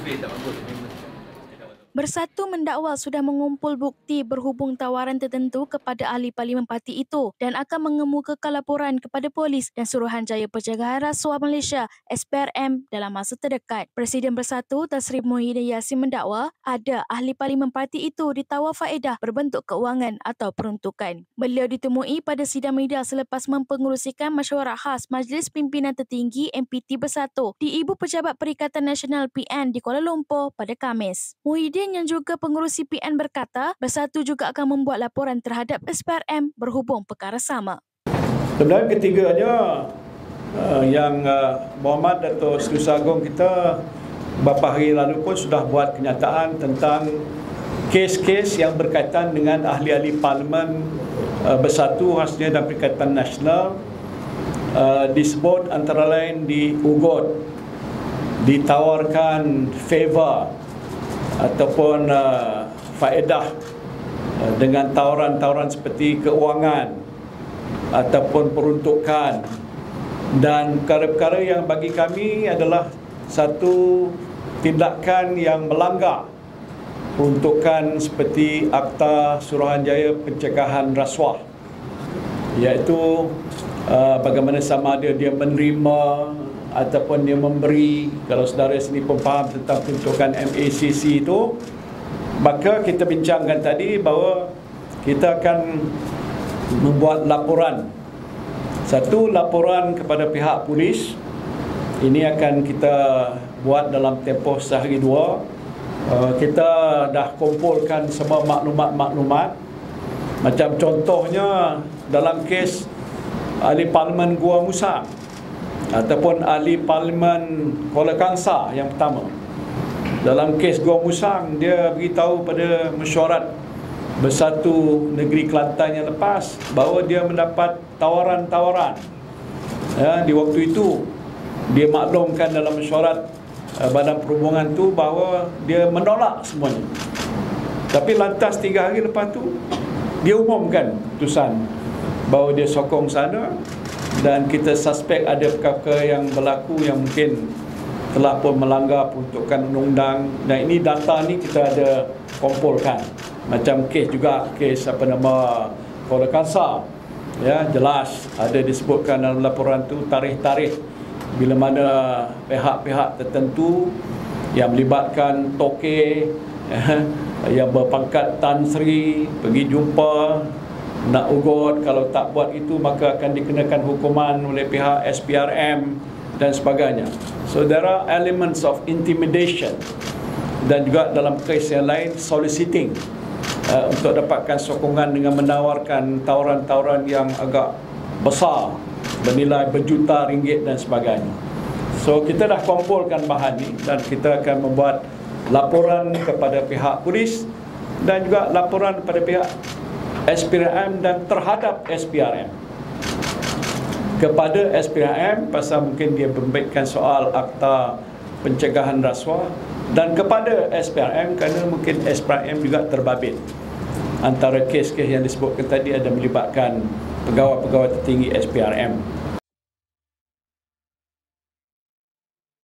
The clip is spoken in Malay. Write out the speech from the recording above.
Bersatu mendakwa sudah mengumpul bukti berhubung tawaran tertentu kepada ahli parlimen parti itu dan akan mengemukakan laporan kepada Polis dan Suruhanjaya Pencegahan Rasuah Malaysia SPRM dalam masa terdekat. Presiden Bersatu Tan Sri Muhyiddin Yassin mendakwa ada ahli parlimen parti itu ditawar faedah berbentuk keuangan atau peruntukan. Beliau ditemui pada sidang media selepas mempengerusikan mesyuarat khas Majlis Pimpinan Tertinggi MPT Bersatu di Ibu Pejabat Perikatan Nasional PN di Kuala Lumpur pada Khamis. Muhyiddin yang juga pengerusi PN berkata, Bersatu juga akan membuat laporan terhadap SPRM berhubung perkara sama. Sebenarnya ketiganya yang Muhammad Dato' Seri Agung kita beberapa hari lalu pun sudah buat kenyataan tentang kes-kes yang berkaitan dengan ahli-ahli parlimen Bersatu khasnya dan Perikatan Nasional, disebut antara lain diugut, ditawarkan favor ataupun faedah dengan tawaran-tawaran seperti keuangan ataupun peruntukan, dan perkara-perkara yang bagi kami adalah satu tindakan yang melanggar peruntukan seperti Akta Suruhanjaya Pencegahan Rasuah, iaitu bagaimana sama ada dia menerima ataupun dia memberi. Kalau saudara sini pun faham tentang peruntukan MACC itu, maka kita bincangkan tadi bahawa kita akan membuat laporan. Satu, laporan kepada pihak polis. Ini akan kita buat dalam tempoh sehari dua. Kita dah kumpulkan semua maklumat-maklumat. Macam contohnya dalam kes ahli parlimen Gua Musang ataupun ahli parlimen Kuala Kangsar yang pertama. Dalam kes Gua Musang, dia beritahu pada mesyuarat Bersatu Negeri Kelantan yang lepas bahawa dia mendapat tawaran-tawaran. Di waktu itu dia maklumkan dalam mesyuarat Badan Perhubungan tu bahawa dia menolak semuanya. Tapi lantas 3 hari lepas tu dia umumkan keputusan bahawa dia sokong sana, dan kita suspek ada perkara yang berlaku yang mungkin telah pun melanggar peruntukan undang-undang. Dan ini data ni kita ada kumpulkan. Macam kes juga, kes Kuala Kangsar, ya, jelas ada disebutkan dalam laporan tu tarikh-tarikh bila mana pihak-pihak tertentu yang melibatkan toke yang berpangkat Tan Sri pergi jumpa nak ugut, kalau tak buat itu maka akan dikenakan hukuman oleh pihak SPRM dan sebagainya. So there are elements of intimidation, dan juga dalam kes yang lain soliciting untuk dapatkan sokongan dengan menawarkan tawaran-tawaran yang agak besar bernilai berjuta ringgit dan sebagainya. So kita dah kumpulkan bahan ni dan kita akan membuat laporan kepada pihak polis dan juga laporan kepada pihak SPRM dan terhadap SPRM. Kepada SPRM pasal mungkin dia memberikan soal Akta Pencegahan Rasuah, dan kepada SPRM kerana mungkin SPRM juga terbabit. Antara kes-kes yang disebutkan tadi ada melibatkan pegawai-pegawai tertinggi SPRM.